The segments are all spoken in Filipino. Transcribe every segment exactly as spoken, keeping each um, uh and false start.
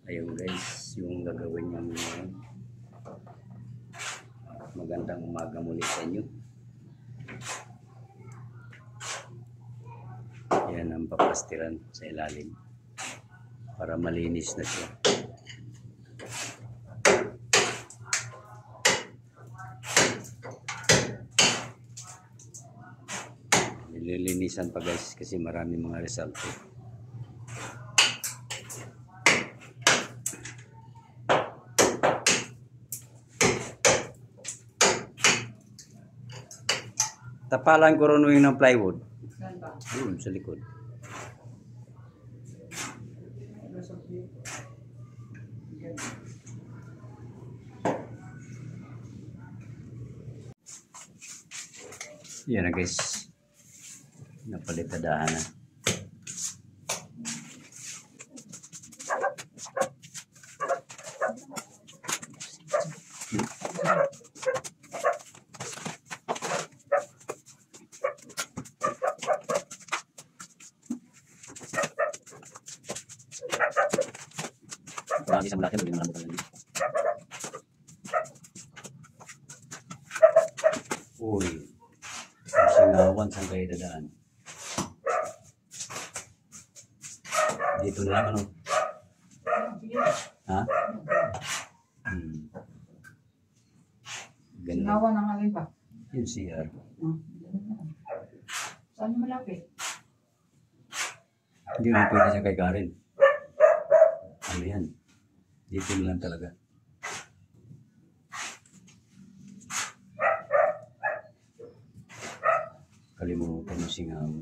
Ayun guys, yung gagawin niyo ngayon. Magandang umaga muli sa inyo. Yan ang paplastiran sa ilalim para malinis na siya. Nililinisan pa guys kasi marami mga resulto. Tapalan ko rin yung ng plywood. Saan ba? Doon sa likod. Yan na guys. Napalitadahan na. Parang isang laki mo din naman lang. Uy. Singawan saan kayo dadaan? Dito na lang ano? Ha? Hmm. Ganun. Singawan ang alin pa? Yung C R. Hmm. Saan yung malapit? Hindi naman pwede siya kay Karen. Ano yan? Dito na lang talaga. Kalimutan yung singawan.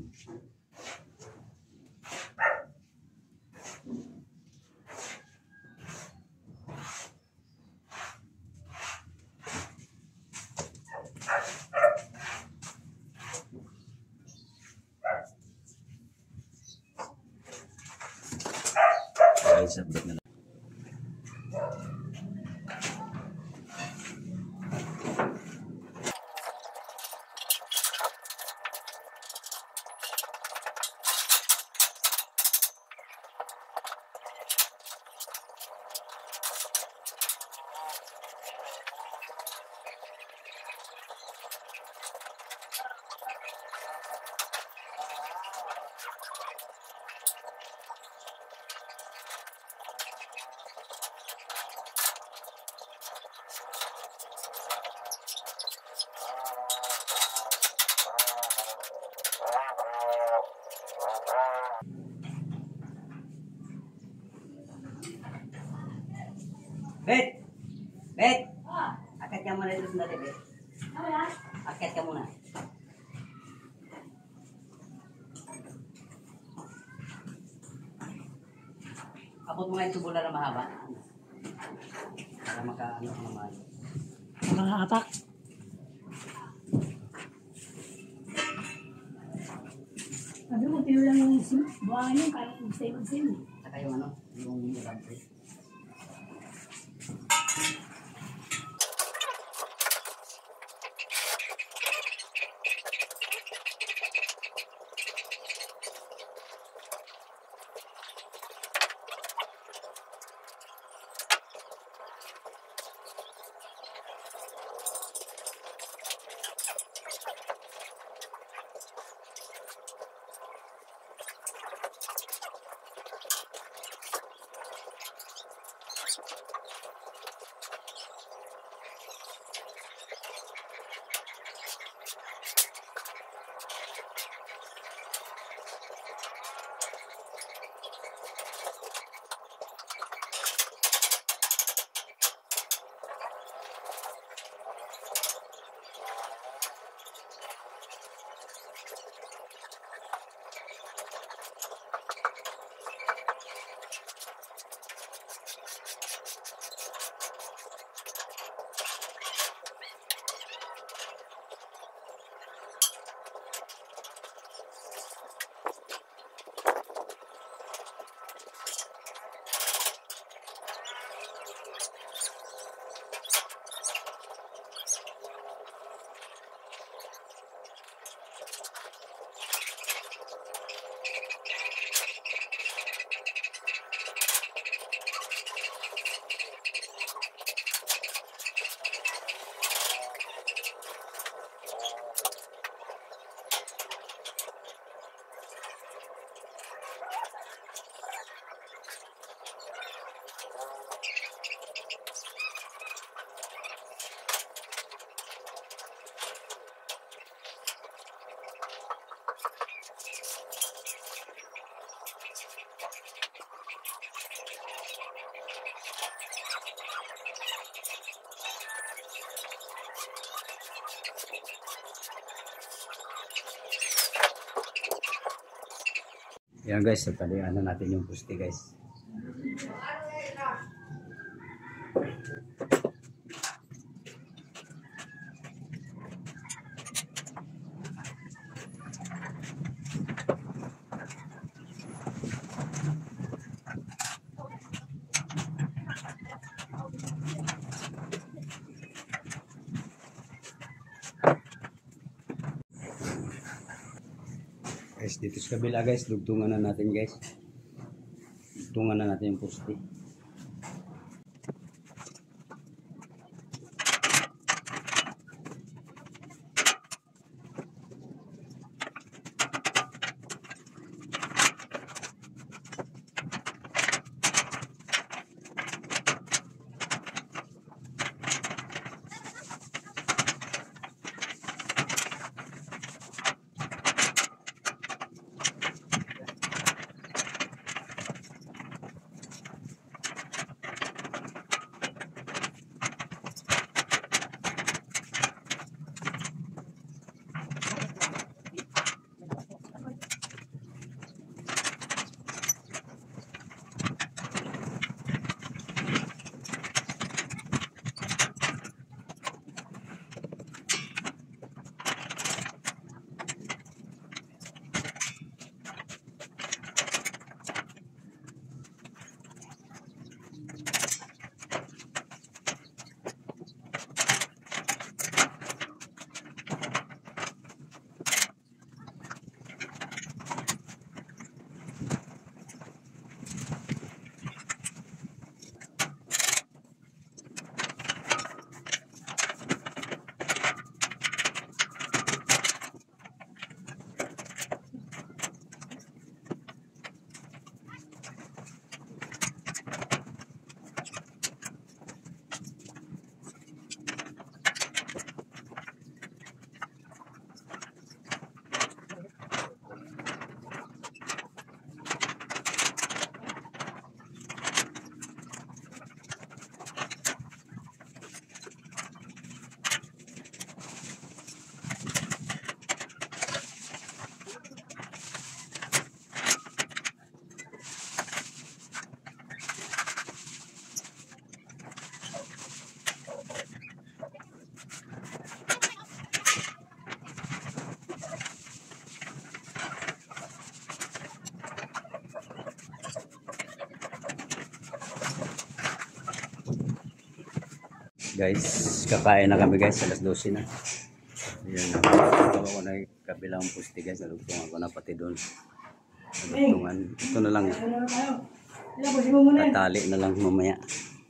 Guys, update na lang. Bet! Bet! Akit ka muna dito sandali, Bet. Akit ka muna. Abot mo nga yung tubular na mahaba. Para maka-ano ka naman. Mga atak. Sabi mo, tiro lang yung sim. Buwangan yung kaya kung save-save. Saka yung ano, yung lampre. Yan guys, talian na natin yung puste guys. Guys, dito sa kabila guys, dugtungan na natin guys. Dugtungan na natin yung poste. Guys, kakain na kami guys, alas dose na. Ayan, nakakatawa ko na yung kabilang puste guys, nalugtungan ko na pati doon. Nalugtungan, ito na lang. Tatali na lang mamaya.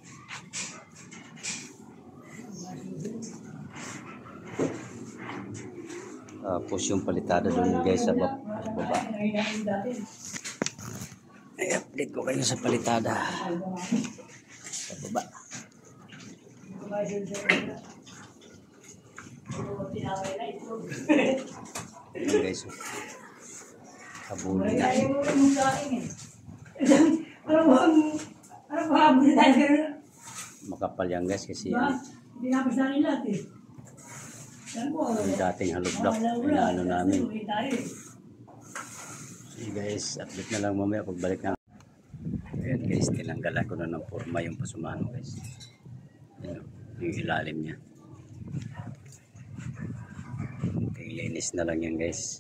Tapos yung palitada doon guys sa baba. Sa baba. I-update ko kayo sa palitada. Sa baba. Ayan guys, habulin na. Makapal yan guys kasi yan. Yung dating halublock, inaano namin. So guys, update na lang mamaya pagbalik na. Ayan guys, tinanggalan ko na ng forma yung pasumano guys. Ayan, yung ilalim niya. Linis na lang yan guys.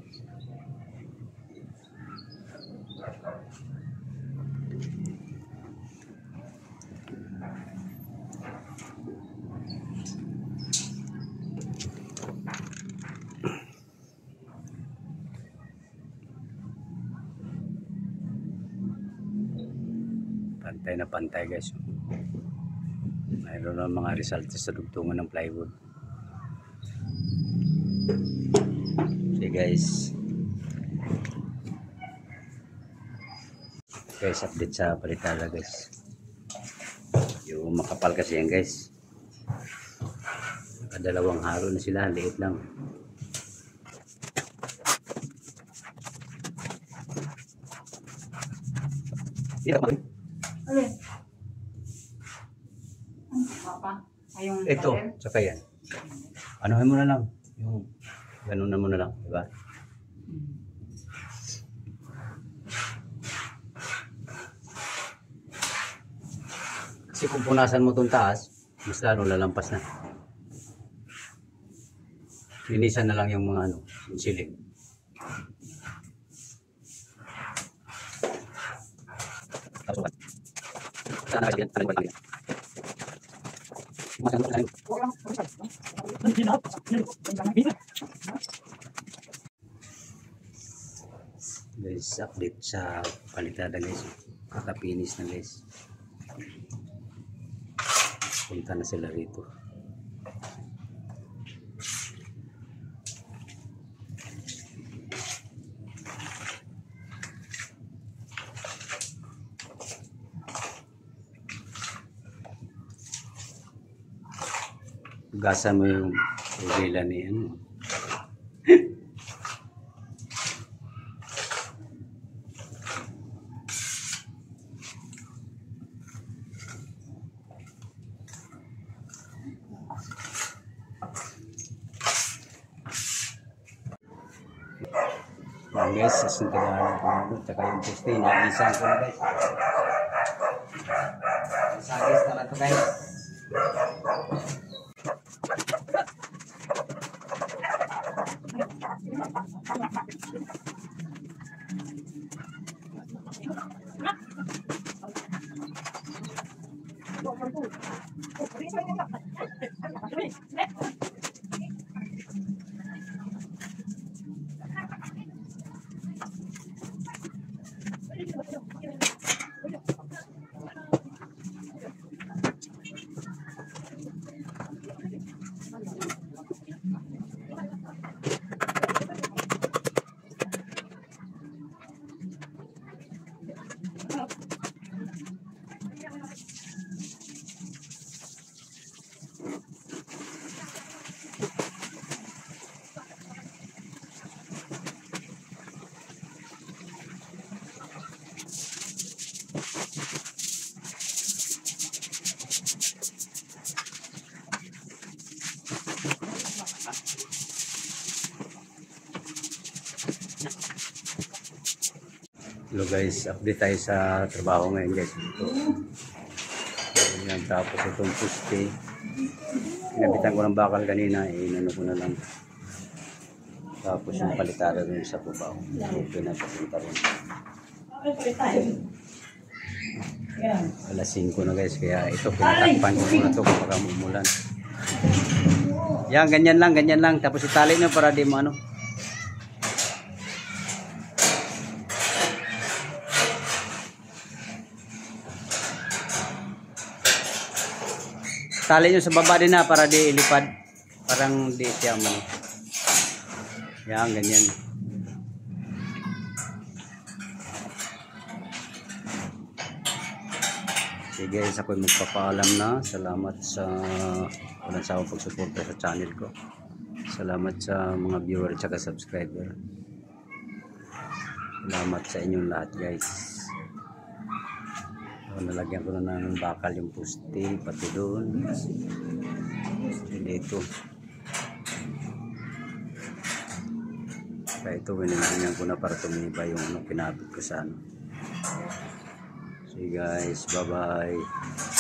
Pantay na pantay guys. Mayroon na mga results sa dugtungan ng plywood. Okay guys. Guys, update sa palitada guys. Yung makapal kasi yan guys. Nakadalawang haro na sila, liit lang. Ito, saka yan. Anuhin mo na lang. Yung ganun na mo na lang, diba? Kasi kung punasan mo itong taas, mas lalo lalampas na. Linisan na lang yung mga ano, yung siling. Guys, update sa palitada guys. Kakapinis na guys. Punta na sila rito. Gasan mo yung regila ni ano. Yan guys, sasuntihan ko na tsaka yung poste, naisan ko na guys. Sagis na lang to guys. Hello guys, update tayo sa trabaho ngayon guys. Ito. Ayan, tapos itong puste. Pinabitan ko ng bakal kanina, eh, inano ko na lang. Tapos yung palitada dun sa pubaw. Okay na papunta rin. Alas singko na guys, kaya ito pinatakpan ko muna ito kapag umulan. Yan, ganyan lang, ganyan lang. Tapos itali na para di mo ano. Tali nyo sa baba din na para di ilipad. Parang di siya man. Yan, ganyan. Sige guys, ako'y magpapaalam na. Salamat sa walang sawang pagsuporta sa channel ko. Salamat sa mga viewer at saka subscriber. Salamat sa inyong lahat guys. Nalagyan ko na ng bakal yung puste, pati doon. Dito. Kaya ito, winilangyan ko na para tumiba yung ano, pinabit ko sa ano. So guys, bye bye.